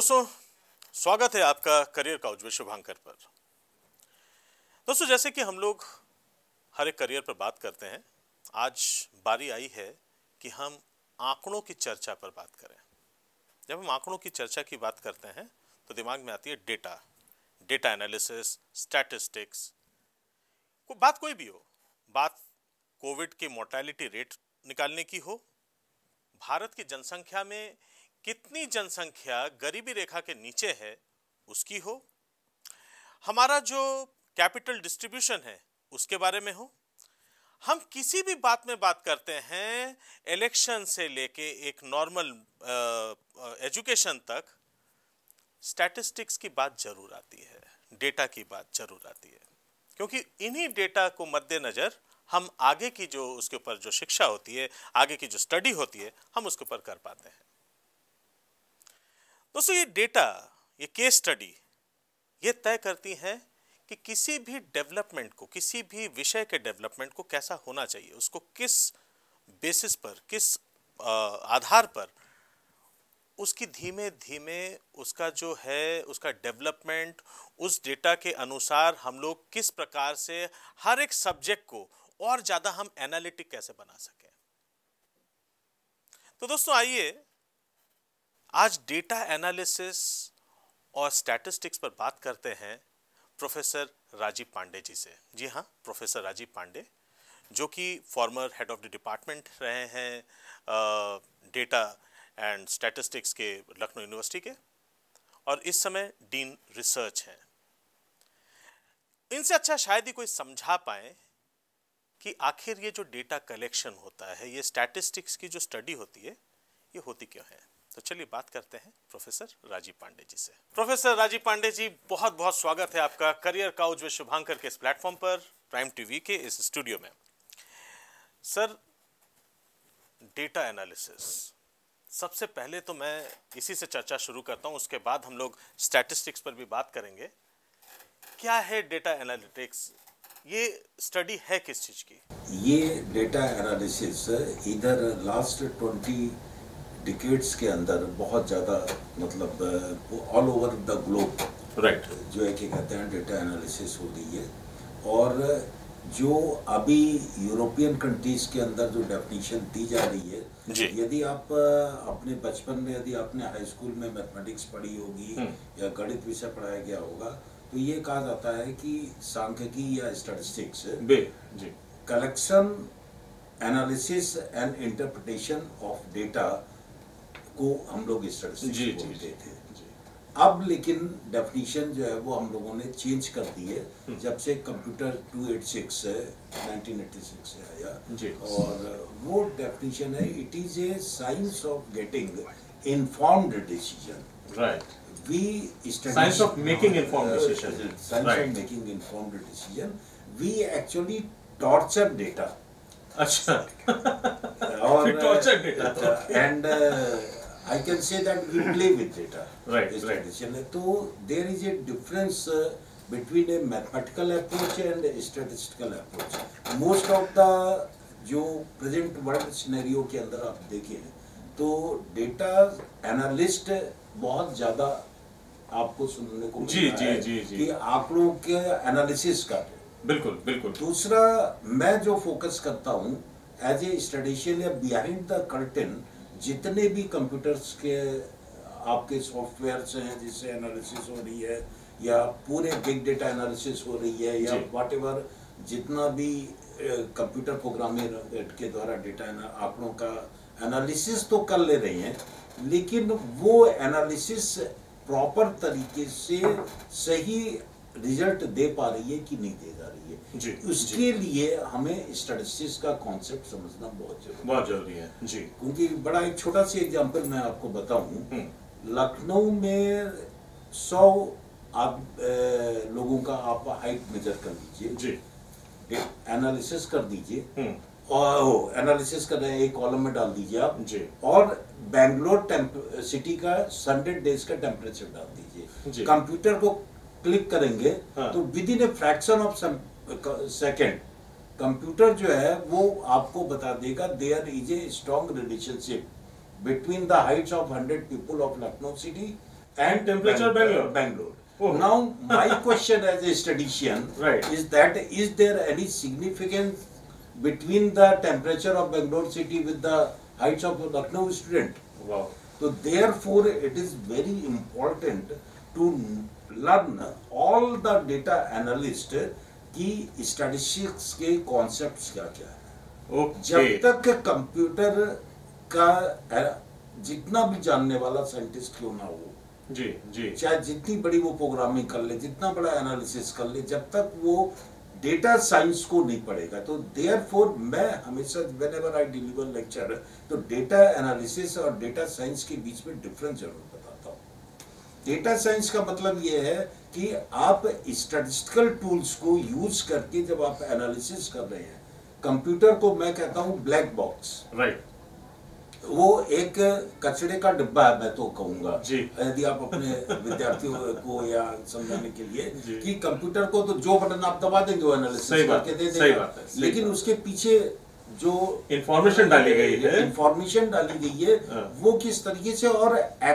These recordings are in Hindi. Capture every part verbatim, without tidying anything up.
दोस्तों, स्वागत है आपका करियर का उज्ज्वल शुभांकर पर। दोस्तों, जैसे कि हम लोग हर एक करियर पर बात करते हैं, आज बारी आई है कि हम आंकड़ों की चर्चा पर बात करें। जब हम आंकड़ों की चर्चा की बात करते हैं तो दिमाग में आती है डेटा, डेटा एनालिसिस, स्टैटिस्टिक्स। को बात कोई भी हो, बात कोविड की मोर्टेलिटी रेट निकालने की हो, भारत की जनसंख्या में कितनी जनसंख्या गरीबी रेखा के नीचे है उसकी हो, हमारा जो कैपिटल डिस्ट्रीब्यूशन है उसके बारे में हो, हम किसी भी बात में बात करते हैं, इलेक्शन से लेके एक नॉर्मल एजुकेशन तक स्टैटिस्टिक्स की बात जरूर आती है, डेटा की बात जरूर आती है, क्योंकि इन्हीं डेटा को मद्देनजर हम आगे की जो उसके ऊपर जो शिक्षा होती है, आगे की जो स्टडी होती है, हम उसके ऊपर कर पाते हैं। दोस्तों, ये डेटा, ये केस स्टडी ये तय करती है कि किसी भी डेवलपमेंट को, किसी भी विषय के डेवलपमेंट को कैसा होना चाहिए, उसको किस बेसिस पर, किस आधार पर उसकी धीमे धीमे उसका जो है उसका डेवलपमेंट, उस डेटा के अनुसार हम लोग किस प्रकार से हर एक सब्जेक्ट को और ज्यादा हम एनालिटिक कैसे बना सकें। तो दोस्तों, आइए आज डेटा एनालिसिस और स्टैटिस्टिक्स पर बात करते हैं प्रोफेसर राजीव पांडे जी से। जी हाँ, प्रोफेसर राजीव पांडे, जो कि former head of the department रहे हैं डेटा एंड स्टैटिस्टिक्स के लखनऊ यूनिवर्सिटी के, और इस समय डीन रिसर्च हैं। इनसे अच्छा शायद ही कोई समझा पाए कि आखिर ये जो डेटा कलेक्शन होता है, ये स्टैटिस्टिक्स की जो स्टडी होती है, ये होती क्यों है। तो चलिए बात करते हैं प्रोफेसर राजीव पांडे जी से। प्रोफेसर राजीव पांडे जी, बहुत बहुत स्वागत है आपका करियर का उज्ज्वल शुभांकर के इस प्लेटफॉर्म पर, प्राइम टीवी के इस स्टूडियो में। सर, डेटा एनालिसिस, सबसे पहले तो मैं इसी से चर्चा शुरू करता हूं, उसके बाद हम लोग स्टैटिस्टिक्स पर भी बात करेंगे। क्या है डेटा एनालिटिक्स, ये स्टडी है किस चीज की? ये डेटा एनालिसिस इधर लास्ट ट्वेंटी डिकेड्स के अंदर बहुत ज़्यादा, मतलब all over the globe, right, जो है कि कहते हैं डेटा एनालिसिस हो रही है। और जो अभी यूरोपियन कंट्रीज के अंदर जो डेफिनेशन दी जा रही है, यदि आप अपने बचपन में, यदि आपने हाई स्कूल में मैथमेटिक्स पढ़ी होगी या गणित विषय पढ़ाया गया होगा, तो ये कहा जाता है कि सांख्यिकी या statistics collection, analysis and interpretation of data को हम लोग स्टैटिस्टिक्स बोलते थे। अब लेकिन डेफिनेशन जो है वो हम लोगों ने चेंज कर दी है, जब से computer two eighty six nineteen eighty six से आया। और वो डेफिनेशन है, it is a science of getting informed decision. Right, we science of making informed decision. uh, science right. of making informed decision. We actually torture data. अच्छा, और torture data. uh, and uh, I can say that we play with data. Right, right. तो there is a difference uh, between a mathematical approach and a statistical approach. Most of the जो present world scenario के अंदर आप देखें तो data analyst बहुत ज्यादा आपको सुनने को जी जी जी जी कि आंकड़ों के एनालिसिस कर रहे। बिल्कुल बिल्कुल। दूसरा, मैं जो फोकस करता हूँ एज ए स्टडीशियन या बिहाइंड द कर्टेन, जितने भी कंप्यूटर्स के आपके सॉफ्टवेयर्स हैं जिससे एनालिसिस हो रही है, या पूरे बिग डेटा एनालिसिस हो रही है, या व्हाट एवर जितना भी कंप्यूटर प्रोग्रामिंग के द्वारा डेटा आंकड़ों का एनालिसिस तो कर ले रहे हैं, लेकिन वो एनालिसिस प्रॉपर तरीके से सही रिजल्ट दे पा रही है कि नहीं दे जा रही है। जी, उसके जी. लिए हमें स्टैटिस्टिक्स का कॉन्सेप्ट समझना बहुत जरूरी बहुत जरूरी है जी। क्योंकि बड़ा एक छोटा सी एग्जांपल मैं आपको बताऊं, लखनऊ में सौ आप ए, लोगों का आप हाइट मेजर कर लीजिए जी, एनालिसिस कर दीजिए, और एनालिसिस कर रहे हैं एक कॉलम में डाल दीजिए आप जी, और बेंगलोर सिटी का हंड्रेड डेज का टेम्परेचर डाल दीजिए, कंप्यूटर को क्लिक करेंगे हाँ। तो within a fraction of second computer जो है वो आपको बता देगा there is a strong relationship between the heights of hundred people of Lucknow city and temperature Bangalore. Bangalore. Oh. Now, my question as a statistician right. is that is there any significance between the temperature of Bangalore city with the heights of Lucknow student? Wow. So therefore, it is very important to learn all the data analyst की statistics के concepts क्या क्या है. Okay. जब तक कंप्यूटर का जितना भी जानने वाला साइंटिस्ट क्यों ना हो, जी जी, चाहे जितनी बड़ी वो प्रोग्रामिंग कर ले, जितना बड़ा एनालिसिस कर ले, जब तक वो डेटा साइंस को नहीं पढ़ेगा, तो देयरफॉर मैं हमेशा व्हेनेवर आई डिलीवर लेक्चर तो डेटा एनालिसिस और डेटा साइंस के बीच में डिफरेंस जरूर बताता हूँ. डेटा साइंस का मतलब ये है कि आप स्टैटिस्टिकल टूल्स को यूज करके जब आप एनालिसिस कर रहे हैं, कंप्यूटर को मैं कहता हूँ ब्लैक बॉक्स. राइट. वो एक कचड़े का डिब्बा है, मैं तो कहूंगा, जी. यदि आप अपने विद्यार्थियों को या समझाने के लिए कि कंप्यूटर को तो जो बटन आप दबा देंगे वो एनालिसिस करके दे देगा, लेकिन उसके पीछे जो इंफॉर्मेशन डाली गई है इंफॉर्मेशन डाली गई है वो किस तरीके से और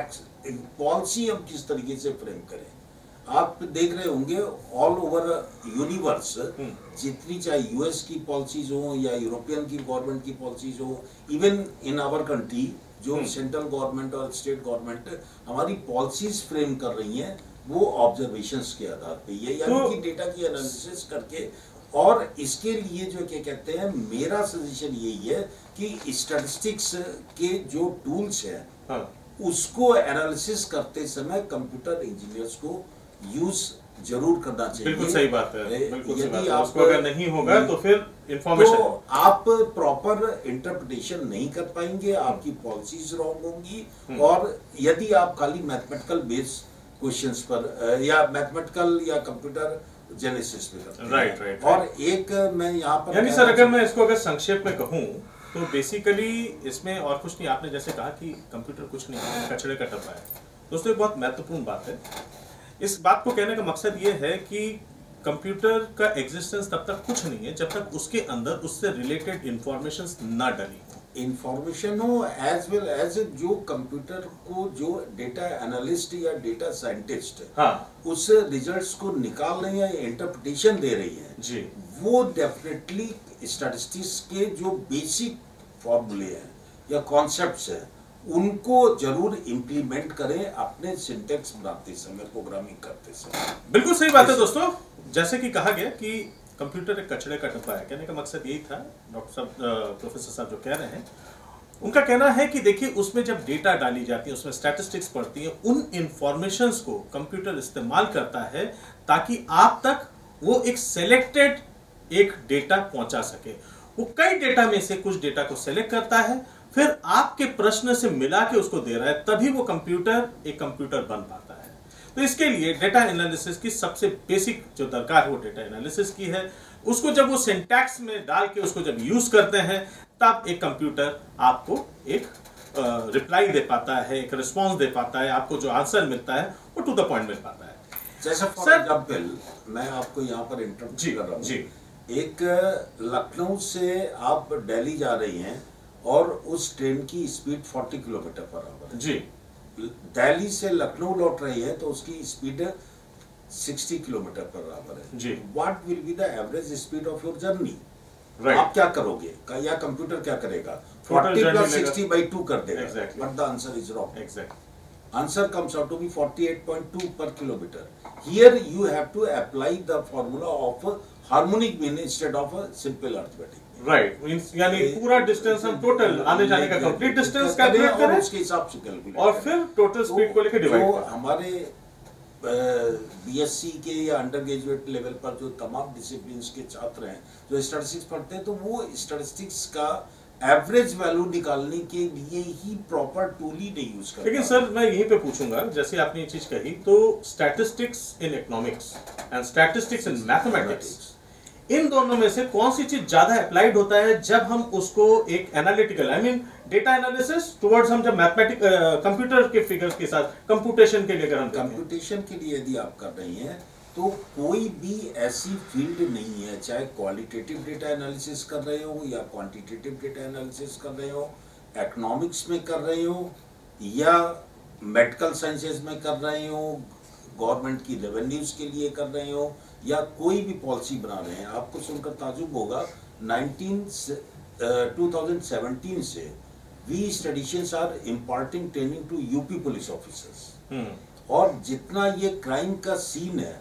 पॉलिसी हम किस तरीके से फ्रेम करें. आप देख रहे होंगे ऑल ओवर यूनिवर्स जितनी चाहे यूएस की पॉलिसीज हो या यूरोपियन की गवर्नमेंट की पॉलिसीज हो, इवन इन आवर कंट्री जो सेंट्रल गवर्नमेंट और स्टेट गवर्नमेंट हमारी पॉलिसीज फ्रेम कर रही हैं वो ऑब्जर्वेशंस के आधार पे ये यानी तो, कि डेटा की एनालिसिस करके. और इसके लिए जो क्या कहते हैं, मेरा सजेशन यही है कि स्टैटिस्टिक्स के जो टूल्स हैं हाँ. उसको एनालिसिस करते समय कंप्यूटर इंजीनियर्स को यूज जरूर करना चाहिए. बिल्कुल सही बात है. बिल्कुल सही बात यदि है. आप उसको अगर नहीं होगा तो फिर इंफॉर्मेशन तो आप प्रॉपर इंटरप्रिटेशन नहीं कर पाएंगे, आपकी पॉलिसीज रॉन्ग होंगी. और यदि आप खाली मैथमेटिकल बेस क्वेश्चंस पर या मैथमेटिकल या कंप्यूटर जेनेसिस पे करते हैं. Right right. और एक मैं यहाँ पर यानी सर अगर मैं इसको अगर संक्षेप में कहूँ तो बेसिकली इसमें और कुछ नहीं. आपने जैसे कहा कि कंप्यूटर कुछ नहीं है, कचड़े का डब्बा है, दोस्तों एक बहुत महत्वपूर्ण बात है. इस बात को कहने का मकसद ये है कि कंप्यूटर का एग्जिस्टेंस तब तक कुछ नहीं है जब तक उसके अंदर उससे रिलेटेड इंफॉर्मेशंस ना डली हो. इंफॉर्मेशन हो एज वेल एज जो कंप्यूटर को जो डेटा एनालिस्ट या डेटा साइंटिस्ट हाँ. उस रिजल्ट्स को निकाल रही है, इंटरप्रिटेशन दे रही है जी, वो डेफिनेटली स्टैटिस्टिक्स के जो बेसिक फॉर्मूले हैं या कॉन्सेप्ट्स हैं उनको जरूर इम्प्लीमेंट करें अपने सिंटेक्स बनाते समय, प्रोग्रामिंग करते समय. बिल्कुल सही बात है दोस्तों. जैसे कि कहा गया कि कंप्यूटर एक कचड़े का डब्बा है, कहने का मकसद यही था. डॉक्टर साहब, प्रोफेसर साहब जो कह रहे हैं, उनका कहना है कि देखिए उसमें जब डेटा डाली जाती है, उसमें स्टैटिस्टिक्स पढ़ती है, उन इंफॉर्मेशंस को कंप्यूटर इस्तेमाल करता है ताकि आप तक वो एक सेलेक्टेड एक डेटा पहुंचा सके. वो कई डेटा में से कुछ डेटा को सेलेक्ट करता है, फिर आपके प्रश्न से मिला के उसको दे रहा है, तभी वो कंप्यूटर एक कंप्यूटर बन पाता है. तो इसके लिए डेटा एनालिसिस की सबसे बेसिक जो दरकार है वो डेटा एनालिसिस की है. उसको जब वो सिंटैक्स में डाल के उसको जब यूज करते हैं तब एक कंप्यूटर आपको एक रिप्लाई दे पाता है, एक रिस्पॉन्स दे पाता है, आपको जो आंसर मिलता है वो टू द पॉइंट मिल पाता है. जैसे फॉर एग्जांपल मैं आपको यहाँ पर इंटरप्ट जी कर रहा हूँ. जी. एक लखनऊ से आप दिल्ली जा रही हैं और उस ट्रेन की स्पीड चालीस किलोमीटर पर आवर है. जी. दिल्ली से लखनऊ लौट रही है तो उसकी स्पीड साठ किलोमीटर पर आवर है. जी. What will be the average speed of your journey? Right. आप क्या करोगे या कंप्यूटर क्या करेगा? चालीस प्लस साठ बाई टू कर देगा. Exactly. But the answer is wrong. Exactly. Answer comes out to be forty-eight point two per kilometer. Here you have to apply the formula of harmonic mean instead of a simple arithmetic. Right. Means यानी पूरा डिस्टेंस हम टोटल आने जाने का कंप्लीट डिस्टेंस कैलकुलेट करें उसके हिसाब से कैलकुलेट और फिर टोटल स्पीड को लेकर डिवाइड करें. हमारे बीएससी के या अंडर ग्रेजुएट लेवल पर जो तमाम डिसिप्लिन के छात्र हैं जो स्टैटिस्टिक्स पढ़ते हैं तो वो स्टैटिस्टिक्स का एवरेज वैल्यू निकालने के लिए ही प्रॉपर टूल ही नहीं यूज करते. लेकिन सर मैं यहीं पे पूछूंगा, जैसे आपने ये चीज कही, तो statistics in economics and statistics in mathematics, इन दोनों में से कौन सी चीज ज्यादा अप्लाइड होता है जब हम उसको एक analytical I mean data analysis towards हम जब मैथमेटिक कंप्यूटर के फिगर्स के साथ कंप्यूटेशन के लिए अगर हम कंप्यूटेशन के लिए यदि आप कर रही हैं तो कोई भी ऐसी फील्ड नहीं है, चाहे क्वालिटेटिव डेटा एनालिसिस कर रहे हो या क्वांटिटेटिव डेटा एनालिसिस कर रहे हो, इकोनॉमिक्स में कर रहे हो या मेडिकल साइंसेज में कर रहे हो, गवर्नमेंट की रेवेन्यूज के लिए कर रहे हो, या कोई भी पॉलिसी बना रहे हैं, आपको सुनकर ताजुब होगा टू थाउजेंड सेवेंटीन से we statisticians are imparting training to UP police officers. और जितना ये क्राइम का सीन है,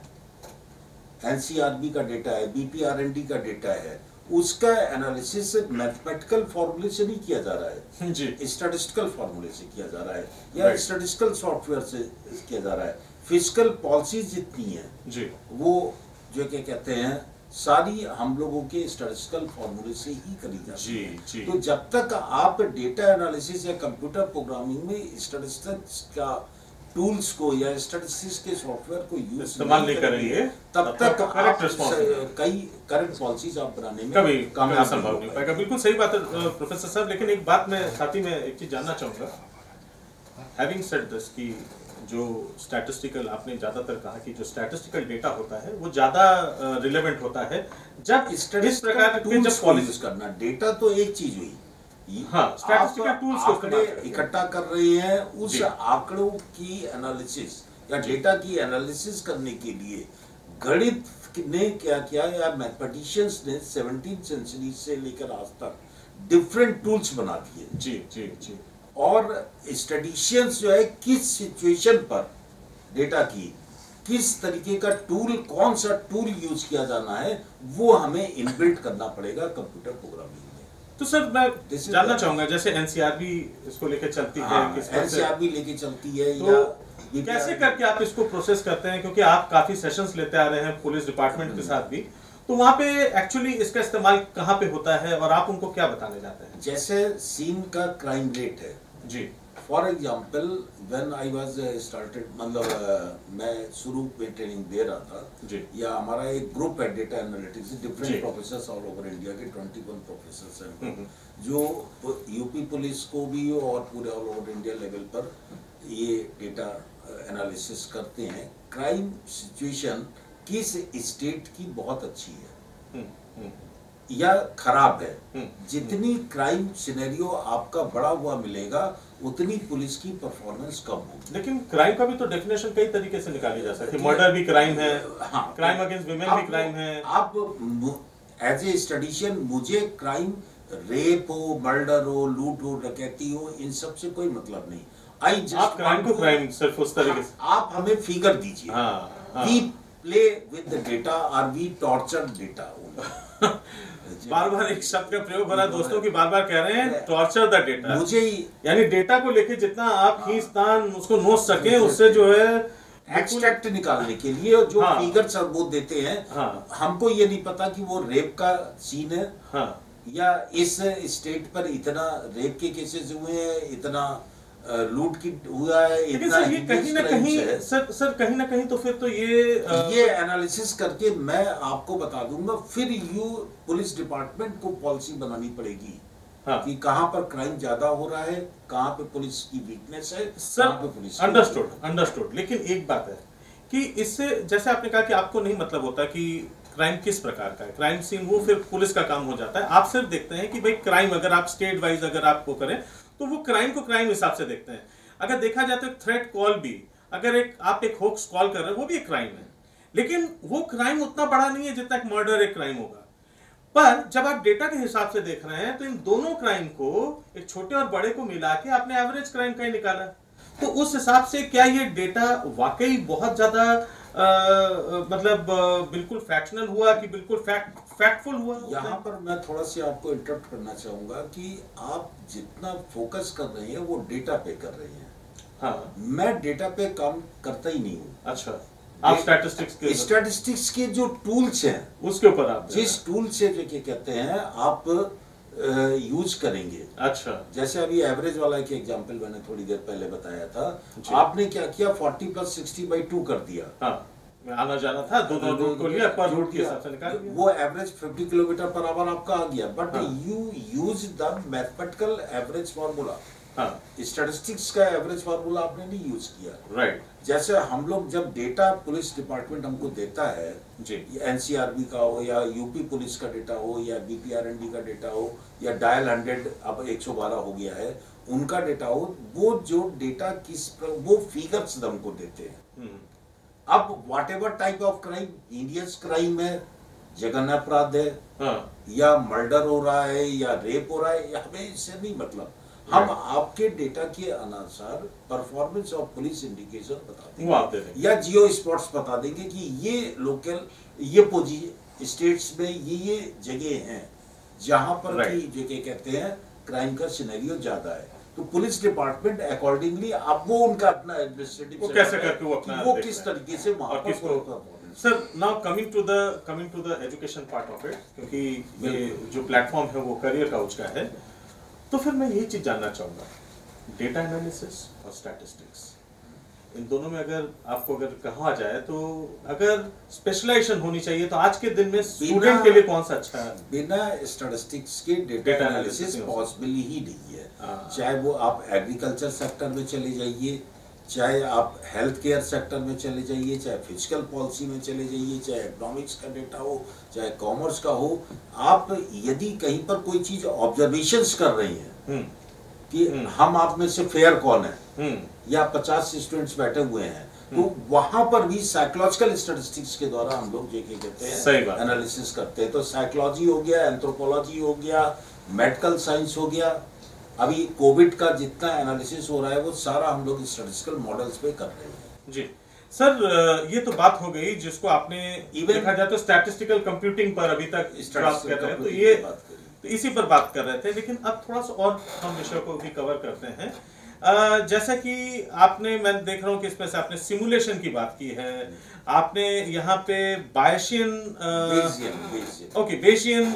एनसीआरबी का डेटा है, बीपीआरएनडी का डेटा है, उसका एनालिसिस मैथमेटिकल फॉर्मूले से नहीं किया जा रहा है जी, स्टैटिस्टिकल फॉर्मूले से किया जा रहा है, या स्टैटिस्टिकल सॉफ्टवेयर से किया जा रहा है। फिजिकल पॉलिसीज जितनी है जी, वो जो क्या कहते हैं सारी हम लोगों के स्टैटिस्टिकल फॉर्मूले से ही करी जाती है। तो जब तक आप डेटा एनालिसिस या कंप्यूटर प्रोग्रामिंग में स्टैटिस्टिक्स का टूल्स को या स्टैटिस्टिक्स के सॉफ्टवेयर को यूज इस्तेमाल नहीं करेंगे, तब तक आप कई करेक्ट पॉलिसीज आप बनाने में कभी कामयाब संभव नहीं पाएगा। बिल्कुल सही बात है प्रोफेसर साहब, लेकिन एक बात मैं साथ ही में एक चीज जानना चाहूंगा। हैविंग सेड दिस कि जो स्टैटिस्टिकल, आपने ज्यादातर कहा कि जो स्टैटिस्टिकल डेटा होता है वो ज्यादा रिलेवेंट होता है जब इस प्रकार के जब पॉलिसी करना। डेटा तो एक चीज हुई, हाँ, स्टैटिस्टिकल टूल्स को इकट्ठा कर रहे हैं, उस आंकड़ों की एनालिसिस या डेटा की एनालिसिस करने के लिए गणित ने क्या किया, या मैथमेटिशियंस ने सेवनटीन सेंचुरी से लेकर आज तक डिफरेंट टूल्स बना दिए जी जी जी। और स्टडीशियंस जो है किस सिचुएशन पर डेटा की किस तरीके का टूल, कौन सा टूल यूज किया जाना है, वो हमें इनबिल्ट करना पड़ेगा कंप्यूटर प्रोग्रामिंग में। तो सर मैं जानना चाहूंगा, जैसे एनसीआरबी इसको लेके चलती है, एनसीआरबी लेके चलती है, तो या कैसे करके आप इसको प्रोसेस करते हैं, क्योंकि आप काफी सेशंस लेते आ रहे हैं पुलिस डिपार्टमेंट के साथ भी, तो वहां पे एक्चुअली इसका इस्तेमाल कहाँ पे होता है और आप उनको क्या बताने जाते हैं? जैसे सीन का क्राइम रेट है जी, for example when I was started, मतलब मैं शुरू में ट्रेनिंग दे रहा था जी, या हमारा एक ग्रुप है data analytics, different professors all over India के इक्कीस प्रोफेसर्स हैं जो यूपी पुलिस को भी और पूरे ऑल ओवर इंडिया लेवल पर ये डेटा एनालिसिस करते हैं। क्राइम सिचुएशन किस स्टेट की बहुत अच्छी है या खराब है, जितनी क्राइम सिनेरियो आपका बढ़ा हुआ मिलेगा उतनी पुलिस की परफॉर्मेंस कम होगी। लेकिन क्राइम का भी तो डेफिनेशन कई तरीके से निकाली जा सकती है। मर्डर भी क्राइम है, हाँ, क्राइम अगेंस्ट विमेन भी क्राइम है। आप एज ए स्टडीशियन, मुझे क्राइम रेप हो, मर्डर हो, लूट हो, डकैती हो, इन सब से कोई मतलब नहीं। आई जस्ट आप क्राइम को क्राइम सिर्फ उस तरीके से आप हमें फिगर दीजिए। हाँ, हाँ। We play with the data और वी टॉर्चर डेटा। बार बार एक शब्द का प्रयोग हो रहा है दोस्तों की, बार बार कह रहे हैं टॉर्चर द डेटा। मुझे यानी डेटा को लेके जितना आप खींचतान उसको नोच सके, उससे जो है एक्सट्रैक्ट निकालने के लिए जो हाँ, फिगर सबूत देते हैं। हाँ, हमको ये नहीं पता कि वो रेप का सीन है, हाँ, या इस स्टेट पर इतना रेप के केसेस हुए हैं, इतना लूट की हुआ है, इतना ये कहीं ना कहीं सर सर कहीं ना कहीं तो फिर तो ये आ, ये एनालिसिस करके मैं आपको बता दूंगा। फिर यू पुलिस डिपार्टमेंट को पॉलिसी बनानी पड़ेगी हाँ, कि कहां पर क्राइम ज्यादा हो रहा है, कहां पे पुलिस की वीकनेस है, कहां पे पुलिस। Understood understood. लेकिन एक बात है कि इससे, जैसे आपने कहा कि आपको नहीं मतलब होता कि क्राइम किस प्रकार का है, क्राइम सीन वो फिर पुलिस का काम हो जाता है। आप सिर्फ देखते हैं कि भाई क्राइम, अगर आप स्टेट वाइज अगर आपको करें तो वो क्राइम को क्राइम हिसाब से देखते हैं। अगर देखा जाए तो थ्रेट कॉल भी, अगर एक आप एक होक्स कॉल कर रहे हैं, वो भी एक क्राइम है, लेकिन वो क्राइम उतना बड़ा नहीं है जितना एक मर्डर एक क्राइम होगा। पर जब आप डेटा के हिसाब से देख रहे हैं तो इन दोनों क्राइम को, एक छोटे और बड़े को मिला के आपने एवरेज क्राइम का ही निकाला। तो उस हिसाब से क्या ये डेटा वाकई बहुत ज्यादा मतलब बिल्कुल फैक्शनल हुआ कि बिल्कुल फैक्ट फैक्टफुल हुआ? यहाँ पर मैं थोड़ा सा आपको इंटरप्ट करना चाहूंगा कि आप जितना फोकस कर रहे हैं वो डेटा पे कर रहे हैं। हाँ, मैं डेटा पे काम करता ही नहीं हूँ। अच्छा, आप स्टैटिस्टिक्स के स्टैटिस्टिक्स के जो टूल्स हैं उसके ऊपर आप जिस टूल से जो क्या कहते हैं आप यूज करेंगे। अच्छा, जैसे अभी एवरेज वाला एक एग्जांपल मैंने थोड़ी देर पहले बताया था, आपने क्या किया, forty plus sixty by two कर दिया। हाँ, आना जाना था, दो दो रूट को लिया, पर रूट के हिसाब से निकाल दिया, वो average fifty kilometre per hour आपका आ गया। But you use the mathematical average formula. हाँ, स्टैटिस्टिक्स का एवरेज फार्मूला आपने नहीं यूज किया। राइट। जैसे हम लोग जब डेटा पुलिस डिपार्टमेंट हमको देता है जी, एनसीआरबी का हो या यूपी पुलिस का डेटा हो या बीपीआरएनडी का डेटा हो या डायल हंड्रेड अब एक सौ बारह हो गया है, उनका डेटा हो, वो जो डेटा किस वो फिगर्स हमको देते हैं। अब whatever type of crime, heinous crime है, जघन्य अपराध है, हाँ। या मर्डर हो रहा है या रेप हो रहा है, हमें इससे नहीं मतलब, हम आपके डेटा के अनुसार परफॉर्मेंस ऑफ पुलिस इंडिकेशन बता देंगे या जियो स्पॉट्स बता देंगे कि ये लोकल, ये पोजीशन स्टेट्स में ये ये जगह हैं जहां पर की जगह कहते हैं क्राइम का सिनेरियो ज्यादा है। तो पुलिस डिपार्टमेंट अकॉर्डिंगली अब वो उनका अपना एडमिनिस्ट्रेटिव वो कैसे करके वो अपना वो किस तरीके से वहां पर। Sir now coming to the coming to the education part of it, क्योंकि ये जो प्लेटफॉर्म है वो करियर काउच का है, तो फिर मैं ये चीज जानना चाहूंगा, डेटा एनालिसिस और स्टैटिस्टिक्स, इन दोनों में अगर आपको अगर कहा जाए तो अगर स्पेशलाइजेशन होनी चाहिए तो आज के दिन में स्टूडेंट के लिए कौन सा अच्छा है? बिना स्टैटिस्टिक्स के डेटा एनालिसिस पॉसिबल ही नहीं है। चाहे वो आप एग्रीकल्चर सेक्टर में चले जाइए, चाहे आप हेल्थ केयर सेक्टर में चले जाइए, चाहे फिजिकल पॉलिसी में चले जाइए, चाहे इकोनॉमिक्स का डेटा हो, चाहे कॉमर्स का हो, आप यदि कहीं पर कोई चीज ऑब्जर्वेशंस कर रही हैं कि हम आप में से फेयर कौन है या पचास स्टूडेंट्स बैठे हुए हैं, तो वहां पर भी साइकोलॉजिकल स्टैटिस्टिक्स के द्वारा हम लोग जो कहते हैं एनालिसिस करते हैं। तो साइकोलॉजी हो गया, एंथ्रोपोलॉजी हो गया, मेडिकल साइंस हो गया, अभी कोविड का जितना एनालिसिस हो रहा है वो सारा हम लोग स्टैटिस्टिकल मॉडल्स पे कर रहे हैं। जी सर, ये तो बात हो गई जिसको आपने देखा जाए तो स्टैटिस्टिकल कंप्यूटिंग पर अभी तक बात कर रहे हैं, तो ये तो इसी पर बात कर रहे थे, लेकिन अब थोड़ा सा और हम विषय को भी कवर करते हैं। Uh, जैसा कि आपने, मैं देख रहा हूँ कि इसमें से आपने सिमुलेशन की बात की है, आपने यहाँ पे Bayesian okay Bayesian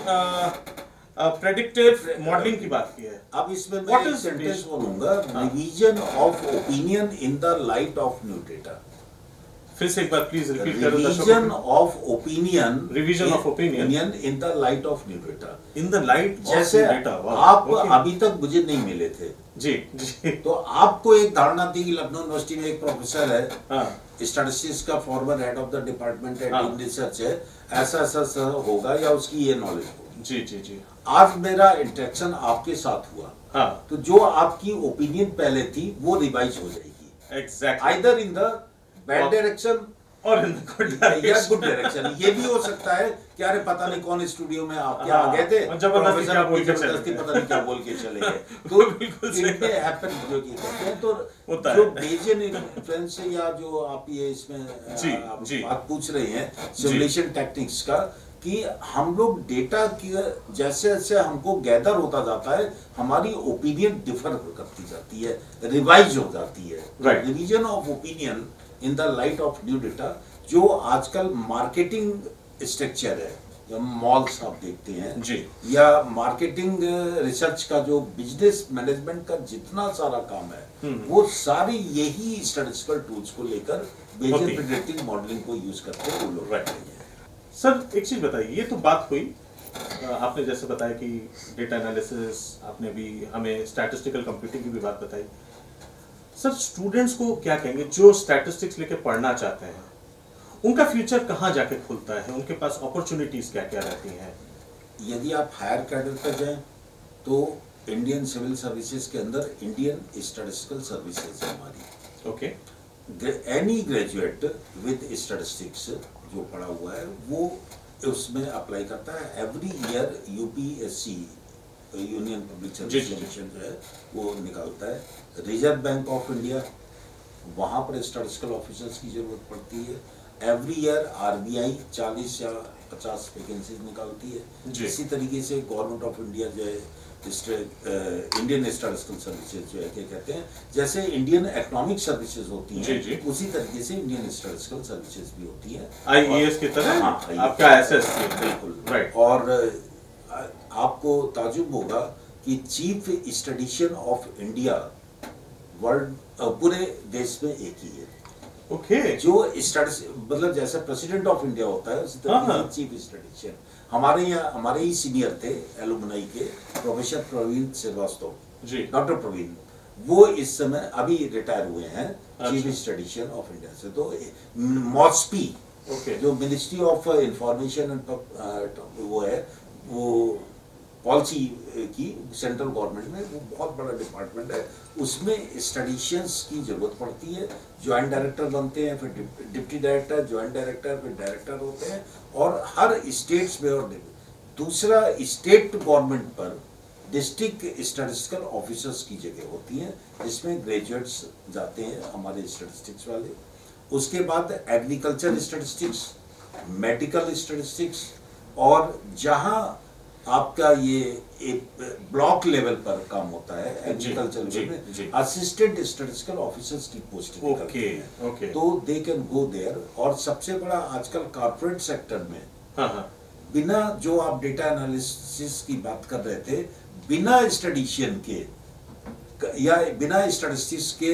predictive modelling की बात की है। अब इसमें मैं एक सेंटेंस बोलूंगा, revision of opinion in the light of new data. फिर से एक बार प्लीज रिपीट करो। Revision of opinion revision of opinion in the light of new data. In the light जैसे आप अभी तक मुझे नहीं मिले थे जी जी, तो आपको एक धारणा थी कि लखनऊ यूनिवर्सिटी में एक प्रोफेसर है, स्टैटिस्टिक्स का former head of the department है, टीम रिसर्च है, ऐसा ऐसा होगा या उसकी ये नॉलेज होगी। जी जी जी। आज मेरा इंटरेक्शन आपके साथ हुआ, हाँ। तो जो आपकी ओपिनियन पहले थी वो रिवाइज हो जाएगी, exactly, either in the bad direction और in the good direction, good direction. ये भी हो सकता है कि अरे पता नहीं कौन स्टूडियो में आपके आ गए थे, जबरदस्ती क्या बोल के चले जबरदस्ती पता नहीं क्या बोल के चले गए, तो इनमें हैपन जो कि कहते हैं। तो जो बेजियन इन्फ्लुएंस या जो आप ये इसमें जी, आप जी, बात पूछ रहे हैं सिमुलेशन टेक्निक्स का, कि हम लोग डेटा की जैसे जैसे हमको गैदर होता जाता है हमारी ओपिनियन डिफर करती जाती है, रिवाइज हो जाती है। Revision of opinion in the light of new data, जो आजकल मार्केटिंग स्ट्रक्चर है, जब मॉल्स आप देखते हैं जी, या मार्केटिंग रिसर्च का जो बिजनेस मैनेजमेंट का जितना सारा काम है वो सारी यही स्टैटिस्टिकल टूल्स को लेकर बेसिक प्रेडिक्टिव मॉडलिंग को यूज करते हैं वो लोग रह रहे हैं। सर एक चीज बताइए, ये तो बात हुई, आपने जैसे बताया कि डेटा एनालिसिस, आपने भी हमें स्टैटिस्टिकल कंप्यूटिंग की भी बात बताई। सर स्टूडेंट्स को क्या कहेंगे जो स्टैटिस्टिक्स लेके पढ़ना चाहते हैं, उनका फ्यूचर कहाँ जाके खुलता है, उनके पास अपॉर्चुनिटीज क्या क्या रहती हैं? यदि आप हायर कैडर पर जाएं तो इंडियन सिविल सर्विसेज के अंदर इंडियन स्टैटिस्टिकल सर्विसेज है हमारी। Okay, any graduate with statistics जो पढ़ा हुआ है वो उसमें अप्लाई करता है। Every year UPSC Union Public Service Commission जो है वो निकालता है। रिजर्व बैंक ऑफ इंडिया, वहाँ पर स्टैटिस्टिकल ऑफिसर्स की जरूरत पड़ती है। एवरी ईयर आरबीआई चालीस या पचास वैकेंसीज निकालती है। इसी तरीके से गवर्नमेंट ऑफ इंडिया जो है इंडियन स्टैटिस्टिकल सर्विसेज जो है क्या कहते हैं, जैसे इंडियन इकोनॉमिक सर्विसेज होती हैं जी, जी। उसी तरीके से इंडियन स्टैटिस्टिकल सर्विसेज भी होती है, आईईएस की तरह। हाँ, आपका एसएससी बिल्कुल राइट। और आपको ताजुब होगा कि chief statistician of India world पूरे देश में एक ही है। Okay okay. जो मतलब जैसे प्रेसिडेंट ऑफ इंडिया होता है उसी तरह से चीफ स्टैटिस्टिशियन। हमारे यहाँ हमारे ही सीनियर थे एलुमनाई के प्रोफेसर प्रवीण श्रीवास्तव जी, डॉक्टर प्रवीण, वो इस समय अभी रिटायर हुए हैं चीफ स्टैटिस्टिशियन ऑफ इंडिया से। तो मॉस्पी okay. जो मिनिस्ट्री ऑफ इंफॉर्मेशन एंड वो है, वो पॉलिसी की सेंट्रल गवर्नमेंट में, वो बहुत बड़ा डिपार्टमेंट है, उसमें स्टैटिस्टिशियंस की जरूरत पड़ती है। ज्वाइंट डायरेक्टर बनते हैं, फिर डिप्टी डायरेक्टर, ज्वाइंट डायरेक्टर, फिर डायरेक्टर होते हैं, और हर स्टेट्स में। और दूसरा, स्टेट गवर्नमेंट पर डिस्ट्रिक्ट स्टैटिस्टिकल ऑफिसर्स की जगह होती है, जिसमें ग्रेजुएट्स जाते हैं हमारे स्टैटिस्टिक्स वाले। उसके बाद एग्रीकल्चर स्टैटिस्टिक्स, मेडिकल स्टैटिस्टिक्स, और जहां आपका ये एक ब्लॉक लेवल पर काम होता है एग्रीकल्चर लेवल में, असिस्टेंट स्टैटिस्टिकल ऑफिसर्स की पोस्ट निकलती है, ओके, तो दे कैन गो देयर। और सबसे बड़ा आजकल कॉर्पोरेट सेक्टर में, हाँ हाँ, बिना, जो आप डेटा एनालिसिस की बात कर रहे थे, बिना स्टैटिस्टिशियन के या बिना स्टैटिस्टिक्स के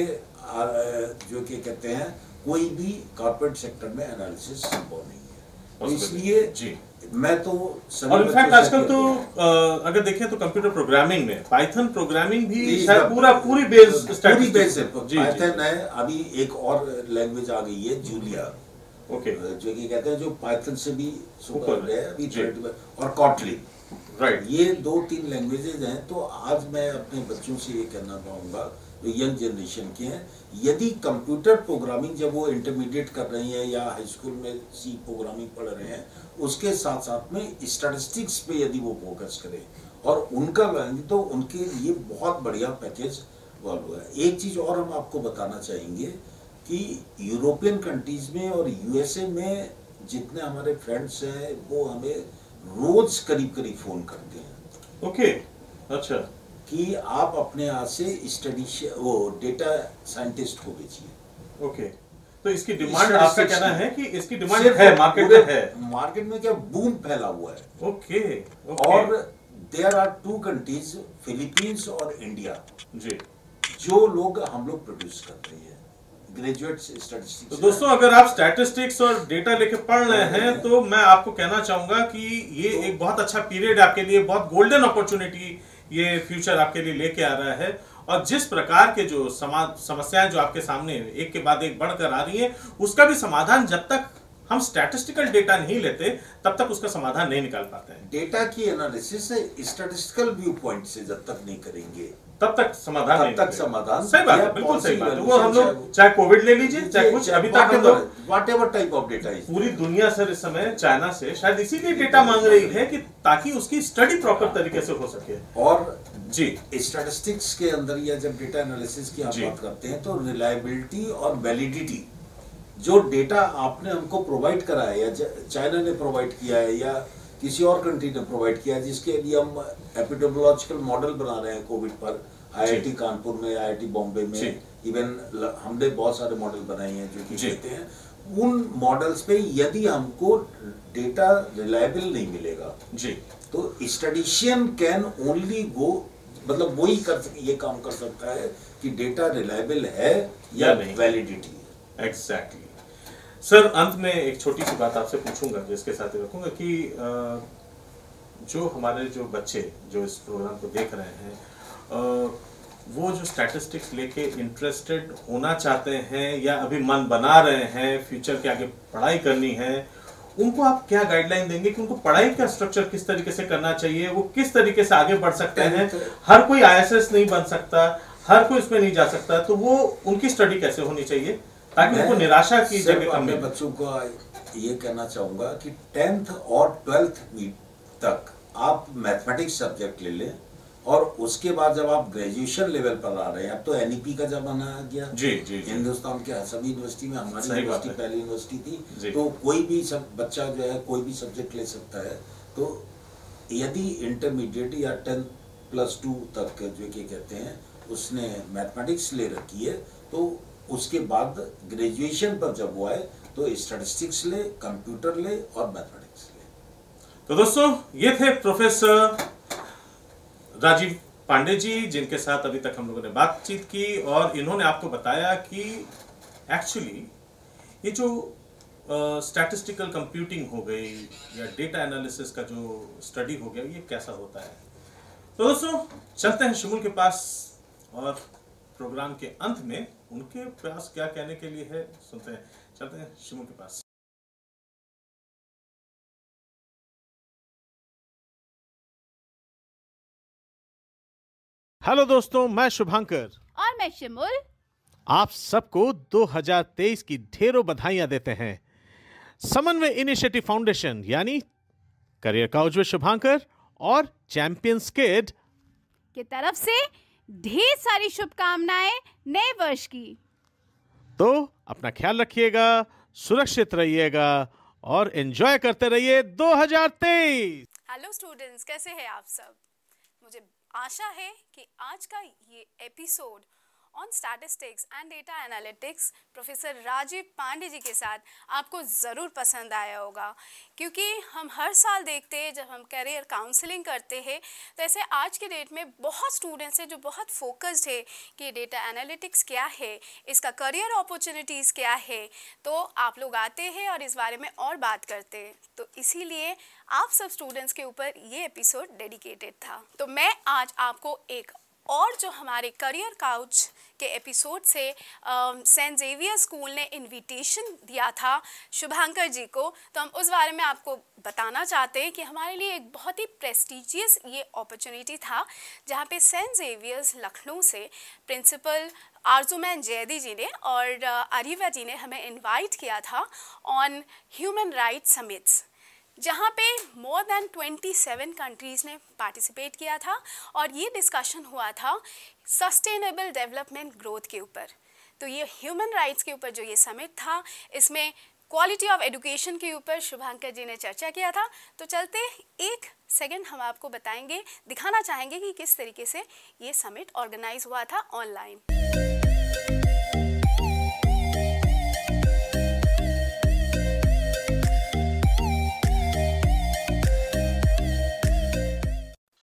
जो क्या कहते हैं, कोई भी कॉर्पोरेट सेक्टर में एनालिसिस संभव नहीं है। तो इसलिए जी मैं तो और इनफैक्ट आजकल तो आ, अगर देखें तो कंप्यूटर प्रोग्रामिंग में पाइथन प्रोग्रामिंग भी शायद पूरा पूरी बेस पूरी बेस है। पाइथन है, अभी एक और लैंग्वेज आ गई है, जूलिया, ओके, जो कि कहते हैं जो पाइथन से भी सुपर है अभी, और कॉटलिन, राइट। ये दो तीन लैंग्वेजेज हैं। तो आज मैं अपने बच्चों से ये कहना चाहूँगा, जो यंग जनरेशन के हैं, यदि कंप्यूटर प्रोग्रामिंग जब वो इंटरमीडिएट कर रही हैं या हाई स्कूल में सी प्रोग्रामिंग पढ़ रहे हैं, उसके साथ साथ में स्टैटिस्टिक्स पे यदि वो फोकस करें और उनका लेंगे, तो उनके लिए बहुत बढ़िया पैकेज वाला है। एक चीज़ और हम आपको बताना चाहेंगे कि यूरोपियन कंट्रीज में और यूएसए में जितने हमारे फ्रेंड्स हैं, वो हमें रोज करीब करीब फोन करते हैं। ओके, अच्छा, कि आप अपने यहाँ से स्टडी वो डेटा साइंटिस्ट को भेजिए। ओके, तो इसकी डिमांड, आपका कहना है कि इसकी डिमांड है, मार्केट में है? मार्केट में क्या बूम फैला हुआ है। Okay, okay. और there are two countries, Philippines और इंडिया, जी, जो लोग हम लोग प्रोड्यूस करते हैं ग्रेजुएट स्टैटिस्टिक्स। तो दोस्तों, अगर आप स्टैटिस्टिक्स और डेटा लेके पढ़ रहे हैं, तो मैं आपको कहना चाहूंगा कि ये तो, एक बहुत अच्छा पीरियड आपके लिए, बहुत गोल्डन अपॉर्चुनिटी ये फ्यूचर आपके लिए लेके आ रहा है। और जिस प्रकार के जो समस्याएं जो आपके सामने एक के बाद एक बढ़कर आ रही हैं, उसका भी समाधान जब तक हम स्टैटिस्टिकल डेटा नहीं लेते, तब तक उसका समाधान नहीं निकाल पाते हैं। डेटा की एनालिसिस स्टैटिस्टिकल व्यू पॉइंट से जब तक नहीं करेंगे, तब तक समाधान तब नहीं तक समाधान, सही बात है, बिल्कुल सही बात है। वो हम लोग चाहे कोविड ले लीजिए, चाहे कुछ, अभी तक हम लोग व्हाटएवर टाइप ऑफ डेटा, पूरी दुनिया सर इस समय चाइना से शायद इसीलिए डेटा मांग रही है कि ताकि उसकी स्टडी प्रॉपर तरीके से हो सके। और जी, स्टैटिस्टिक्स के अंदर या जब डेटा एनालिसिस की आप बात करते हैं, तो रिलायबिलिटी और वैलिडिटी, जो डेटा आपने हमको प्रोवाइड करा है या चाइना ने प्रोवाइड किया है या किसी और कंट्री ने प्रोवाइड किया है, जिसके लिए हम एपिडेमियोलॉजिकल मॉडल बना रहे हैं कोविड पर, आईआईटी कानपुर में, आईआईटी बॉम्बे में, इवन हमने बहुत सारे मॉडल बनाए हैं जो कि कहते हैं, उन मॉडल्स पे यदि हमको डेटा रिलायबल नहीं मिलेगा जी, तो स्टैटिस्टिशियन कैन ओनली गो, मतलब वही कर ये काम कर सकता है कि डेटा रिलायबल है या वैलिडिटी है। एग्जैक्टली। सर, अंत में एक छोटी सी बात आपसे पूछूंगा, जिसके साथ रखूंगा कि जो हमारे जो बच्चे जो इस प्रोग्राम को देख रहे हैं, वो जो स्टैटिस्टिक्स लेके इंटरेस्टेड होना चाहते हैं या अभी मन बना रहे हैं, फ्यूचर के आगे पढ़ाई करनी है, उनको आप क्या गाइडलाइन देंगे कि उनको पढ़ाई का स्ट्रक्चर किस तरीके से करना चाहिए, वो किस तरीके से आगे बढ़ सकते हैं? हर कोई आईएएस नहीं बन सकता, हर कोई इसमें नहीं जा सकता, तो वो उनकी स्टडी कैसे होनी चाहिए ताकि उनको निराशा की जगह कम मिले? बच्चों को ये कहना चाहूंगा कि टेंथ और ट्वेल्थ तक आप मैथमेटिक्स सब्जेक्ट ले लें, और उसके बाद जब आप ग्रेजुएशन लेवल पर आ रहे हैं, अब तो एनईपी का जमाना आ गया जी, जी, जी। हिंदुस्तान के सभी यूनिवर्सिटी में, हमारी यूनिवर्सिटी पहली यूनिवर्सिटी थी, तो कोई भी सब बच्चा जो है कोई भी सब्जेक्ट ले सकता है। तो यदि इंटरमीडिएट या टेंथ प्लस टू तक जो कि कहते हैं उसने मैथमेटिक्स ले रखी है, तो उसके बाद ग्रेजुएशन पर जब वो आए तो स्टैटिस्टिक्स ले, कंप्यूटर ले और मैथमेटिक्स ले। तो दोस्तों, ये थे प्रोफेसर राजीव पांडे जी, जिनके साथ अभी तक हम लोगों ने बातचीत की, और इन्होंने आपको बताया कि एक्चुअली ये जो स्टैटिस्टिकल कंप्यूटिंग हो गई या डेटा एनालिसिस का जो स्टडी हो गया, ये कैसा होता है। तो दोस्तों, चलते हैं शिमुल के पास, और प्रोग्राम के अंत में उनके पास क्या कहने के लिए है सुनते हैं। चलते हैं शिमुल के पास। हेलो दोस्तों, मैं शुभांकर और मैं शिमुल। आप सबको दो हज़ार तेईस की ढेरों बधाइयां देते हैं। समन्वय इनिशिएटिव फाउंडेशन यानी करियर काउच विद शुभांकर और चैंपियंस किड की तरफ से ढेर सारी शुभकामनाएं नए वर्ष की। तो अपना ख्याल रखिएगा, सुरक्षित रहिएगा और एंजॉय करते रहिए दो हज़ार तेईस। हेलो स्टूडेंट्स, कैसे हैं आप सब? मुझे आशा है कि आज का ये episode on statistics and data analytics professor Rajeev Pandey ji के साथ आपको ज़रूर पसंद आया होगा, क्योंकि हम हर साल देखते हैं जब हम करियर काउंसलिंग करते हैं तो ऐसे आज के डेट में बहुत स्टूडेंट्स हैं जो बहुत फोकस्ड है कि डेटा एनालिटिक्स क्या है, इसका करियर अपॉर्चुनिटीज़ क्या है। तो आप लोग आते हैं और इस बारे में और बात करते हैं, तो इसीलिए आप सब स्टूडेंट्स के ऊपर ये एपिसोड डेडिकेटेड था। तो मैं आज आपको एक और जो हमारे करियर काउच के एपिसोड से सेंट जेवियर स्कूल ने इनविटेशन दिया था शुभांकर जी को, तो हम उस बारे में आपको बताना चाहते हैं कि हमारे लिए एक बहुत ही प्रेस्टिजियस ये अपॉर्चुनिटी था, जहाँ पे सेंट जेवियर्स लखनऊ से प्रिंसिपल आरजूमैन जैदी जी ने और अरीवा जी ने हमें इनवाइट किया था ऑन ह्यूमन राइट्स समिट्स, जहाँ पे मोर देन सत्ताईस कंट्रीज़ ने पार्टिसिपेट किया था और ये डिस्कशन हुआ था सस्टेनेबल डेवलपमेंट ग्रोथ के ऊपर। तो ये ह्यूमन राइट्स के ऊपर जो ये समिट था, इसमें क्वालिटी ऑफ एजुकेशन के ऊपर शुभांकर जी ने चर्चा किया था। तो चलते एक सेकंड हम आपको बताएंगे, दिखाना चाहेंगे कि किस तरीके से ये समिट ऑर्गेनाइज हुआ था ऑनलाइन।